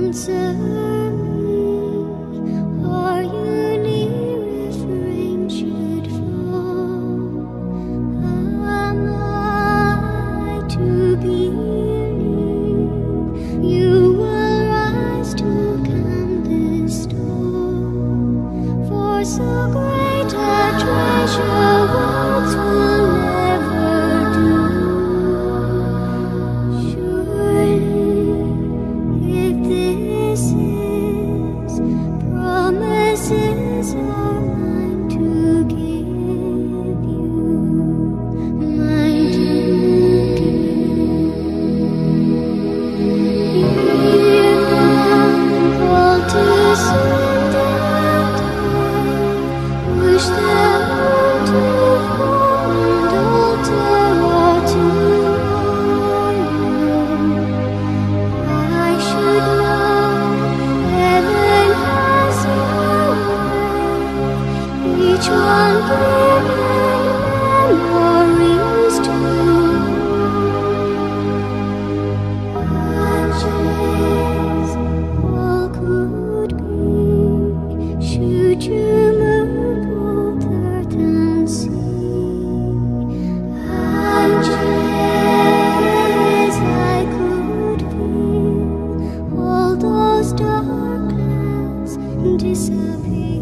Answer me, are you near if rain should fall? Am I to believe you will rise to calm this storm? For so great a treasure words will never do. Promises are mine to give you, mine to give. Hear my call to surrender. Wish that one to fall and alter or tomorrow. I should know heaven has each one bringing memories to watches all could be. Should you move both earth and sea, watches I could feel all those dark clouds disappear.